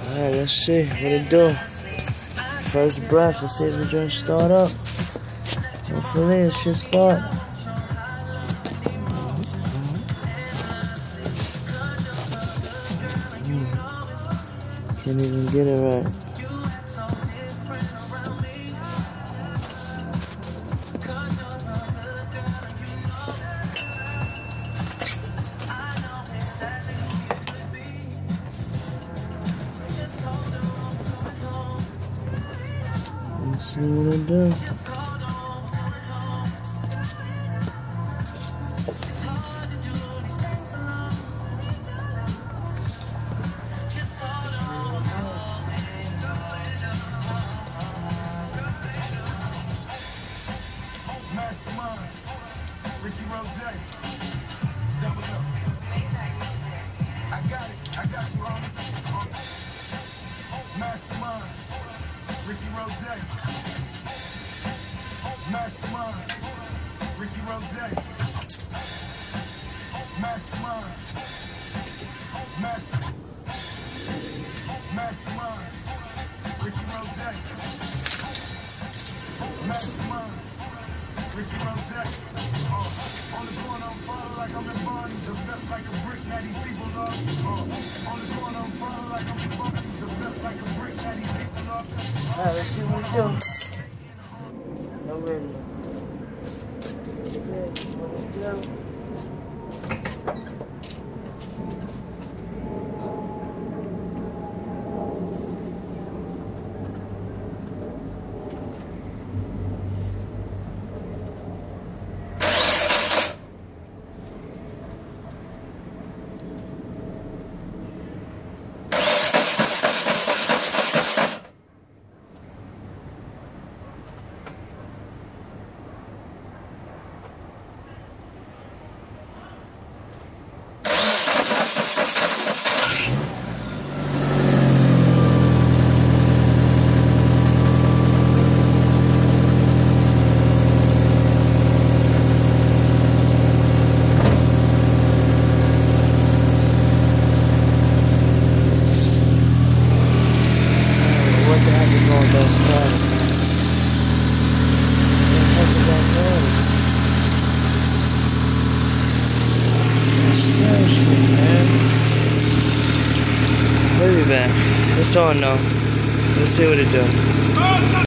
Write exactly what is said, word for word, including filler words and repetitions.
Alright, let's see what it do. First breath, let's see if the joint start up. Hopefully it should start. Can't even get it right. Let's see what it does. Ricky Rose, double up. I got it, I got you on it. Mastermind, Ricky Rose. Mastermind, Ricky Rose. Mastermind, Master, Mastermind, Ricky Rose. Mastermind, Ricky Rose. Uh, on the corner, I'm falling like I'm in Barney. The best like a brick, now these people love. Uh, on the corner, I'm falling like I'm in Barney. The best like a brick, now these people love. Alright, let's see what it do. I'm ready. Let's see what it do. What the heck is going on that start? What the heck is that noise? Seriously, man. We'll be back. It's on now. Let's see what it does.